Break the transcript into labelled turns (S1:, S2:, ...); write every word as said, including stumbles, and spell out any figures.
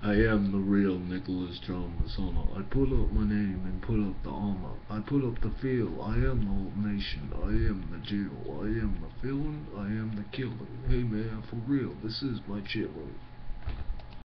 S1: I am the real Nicholas John Masona. I put up my name and put up the armor. I put up the field. I am the whole nation. I am the jail. I am the villain. I am the killer. Hey man, for real, this is my chillin'.